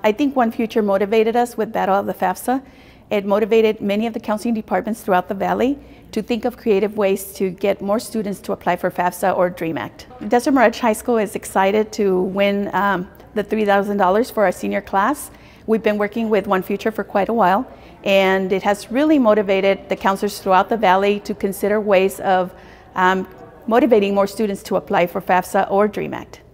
I think OneFuture motivated us with Battle of the FAFSA. It motivated many of the counseling departments throughout the Valley to think of creative ways to get more students to apply for FAFSA or Dream Act. Desert Mirage High School is excited to win the $3,000 for our senior class. We've been working with OneFuture for quite a while, and it has really motivated the counselors throughout the Valley to consider ways of motivating more students to apply for FAFSA or Dream Act.